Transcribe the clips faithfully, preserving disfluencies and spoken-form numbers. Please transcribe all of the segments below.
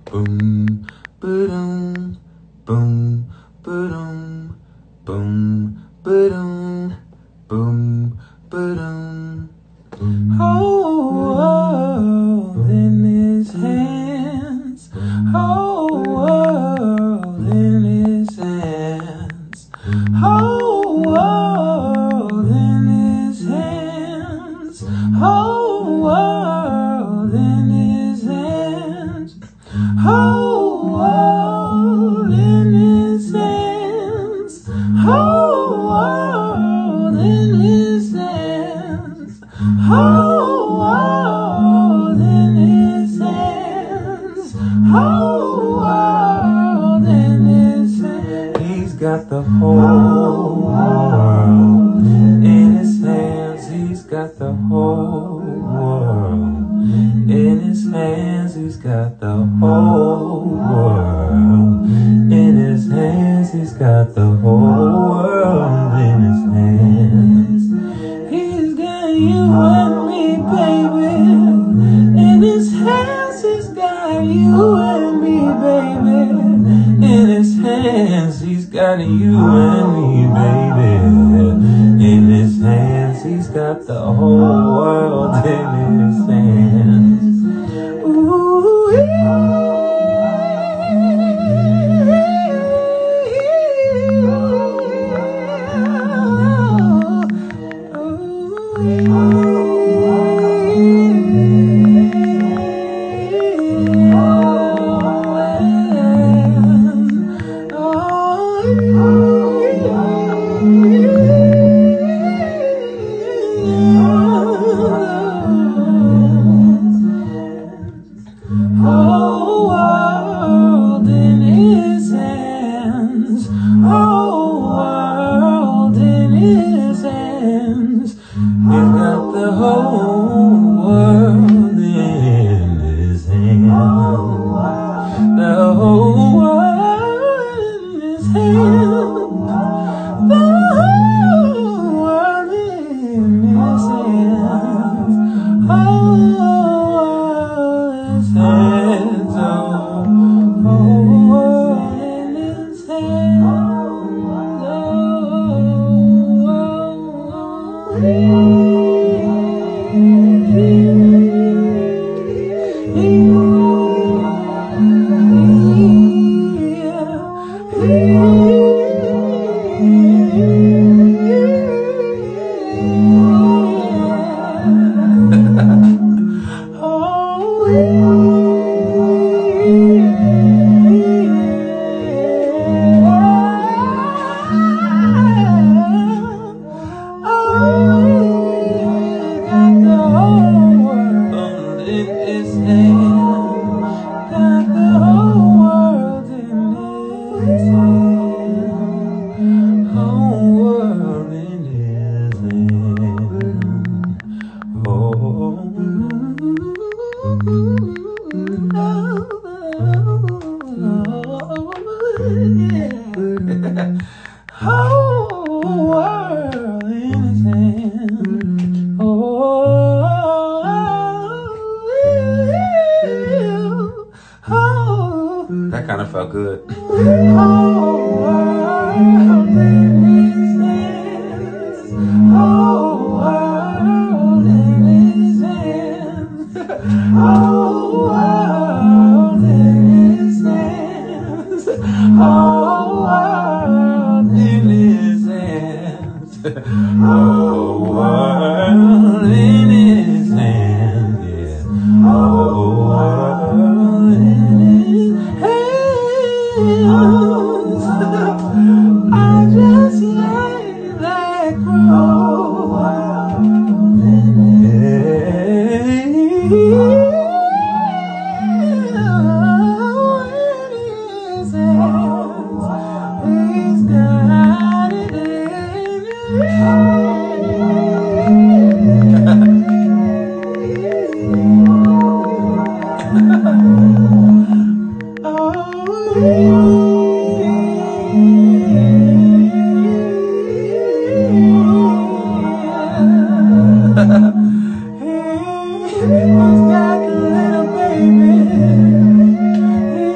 boom, ba-dum, boom, ba-dum, boom, ba-dum, boom, ba-dum, boom. Oh, in his hands, whole world in his hands, whole world in his hands, whole world in his hands, whole world in his hands, whole world in his hands, whole world in his hands, whole world in his hands. He's got the whole world in his hands. He's got the whole world in his hands. He's got the whole world in his hands. He's got the whole world in his hands. He's got you and me, baby, in his hands. He's got you and me, baby, in his hands. He's got you and me, baby, in his hands. He's got the whole world in his hands. Ooh, yeah. Whole world in his hands, whole world in his hands. He's got the whole world in his hands, the whole world in his hands, the whole world in his hands, whole world in his hands, oh, whole world in his hands, whole world in his hands. Oh, that kind of felt good. Whole world in his hands. Whole world in his hands. Whole world in his hands. Whole world in his hands. Whole world in his hands. Yeah. Whole world in his hands. I just let that grow. He's got it in his He's got the little baby.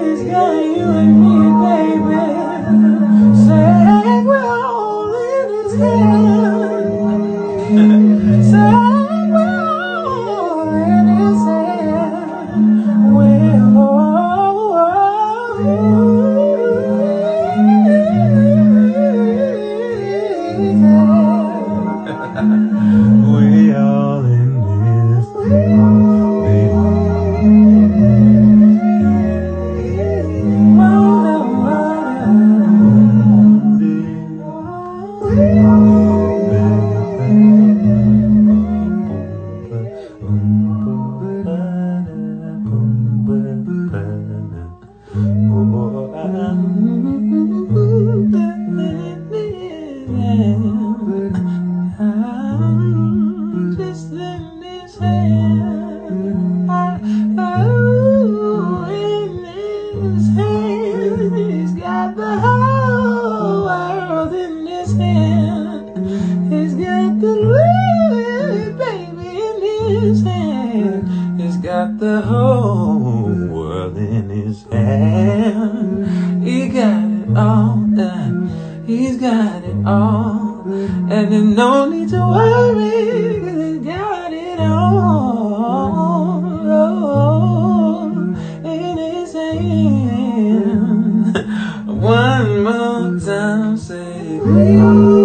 whole world in his hand. He got it all done. He's got it all, and there's no need to worry, 'cause he's got it all, all in his hand. One more time, say please.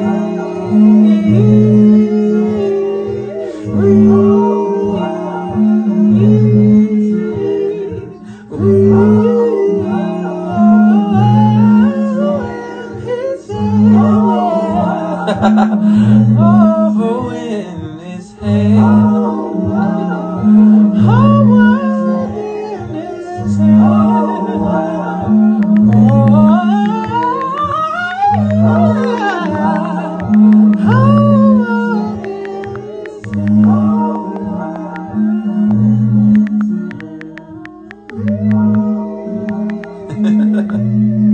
Oh, in his hand. Oh, in his hand. Oh, oh, in his hand.